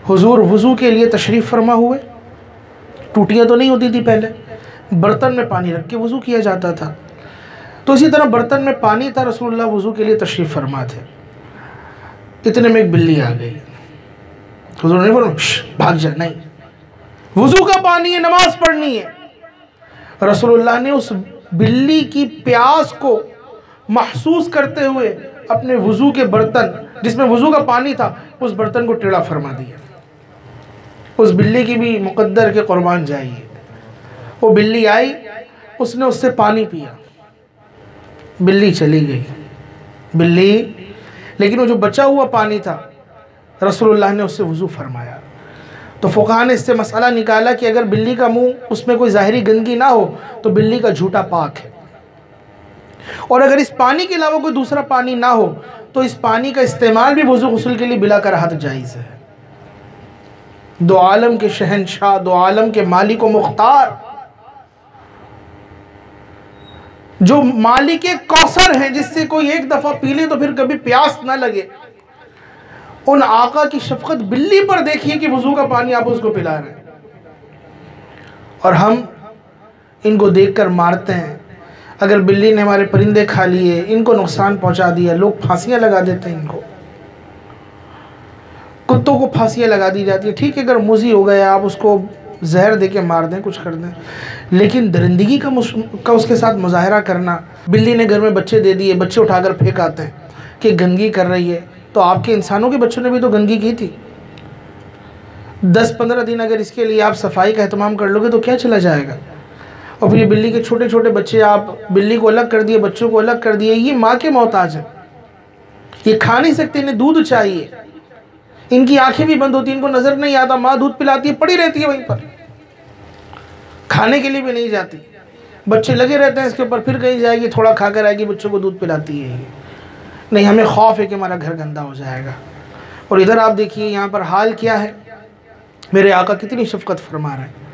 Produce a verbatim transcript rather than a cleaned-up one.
हुजूर वज़ू के लिए तशरीफ़ फरमा हुए। टूटियाँ तो नहीं होती थी पहले, बर्तन में पानी रख के वज़ू किया जाता था। तो इसी तरह बर्तन में पानी था, रसूलुल्लाह वज़ू के लिए तशरीफ़ फरमा थे। इतने में एक बिल्ली आ गई। हुजूर ने बोला भाग जा, नहीं, वज़ू का पानी है, नमाज पढ़नी है। रसूलुल्लाह ने उस बिल्ली की प्यास को महसूस करते हुए अपने वज़ू के बर्तन जिसमें वज़ू का पानी था, उस बर्तन को टेढ़ा फरमा दिया। उस बिल्ली की भी मुक़द्दर के कुर्बान जाइए। वो बिल्ली आई, उसने उससे पानी पिया, बिल्ली चली गई। बिल्ली, लेकिन वो जो बचा हुआ पानी था रसूलुल्लाह ने उससे वज़ू फरमाया। तो फ़ुक़हा ने इससे मसला निकाला कि अगर बिल्ली का मुंह, उसमें कोई ज़ाहिरी गंदगी ना हो तो बिल्ली का झूठा पाक है, और अगर इस पानी के अलावा कोई दूसरा पानी ना हो तो इस पानी का इस्तेमाल भी वज़ू गुस्ल के लिए बिला कराहत जायज़ है। दो आलम के शहनशाह, दो आलम के मालिक व मुख्तार, जो मालिक कौसर हैं, जिससे कोई एक दफ़ा पी ले तो फिर कभी प्यास ना लगे, उन आका की शफ़क़त बिल्ली पर देखिए कि वज़ू का पानी आप उसको पिला रहे हैं, और हम इनको देखकर मारते हैं। अगर बिल्ली ने हमारे परिंदे खा लिए, इनको नुकसान पहुंचा दिया, लोग फांसियां लगा देते हैं इनको। कुत्तों को फांसियां लगा दी जाती है, ठीक है, अगर मुज़ी हो गया आप उसको जहर दे के मार दें, कुछ कर दें, लेकिन दरिंदगी का का उसके साथ मुजाहरा करना। बिल्ली ने घर में बच्चे दे दिए, बच्चे उठाकर फेंक आते हैं कि गंदगी कर रही है, तो आपके इंसानों के बच्चों ने भी तो गंदगी की थी। दस पंद्रह दिन अगर इसके लिए आप सफाई का एहतमाम कर लोगे तो क्या चला जाएगा। और फिर ये बिल्ली के छोटे छोटे बच्चे, आप बिल्ली को अलग कर दिए, बच्चों को अलग कर दिए। ये माँ के मोहताज है, ये खा नहीं सकते, इन्हें दूध चाहिए, इनकी आंखें भी बंद होती हैं, इनको नज़र नहीं आता, माँ दूध पिलाती है, पड़ी रहती है वहीं पर, खाने के लिए भी नहीं जाती। बच्चे लगे रहते हैं इसके ऊपर, फिर कहीं जाएगी, थोड़ा खा कर आएगी, बच्चों को दूध पिलाती है। नहीं, हमें खौफ है कि हमारा घर गंदा हो जाएगा। और इधर आप देखिए यहाँ पर हाल क्या है, मेरे आका कितनी शफ़क़त फरमा रहे हैं।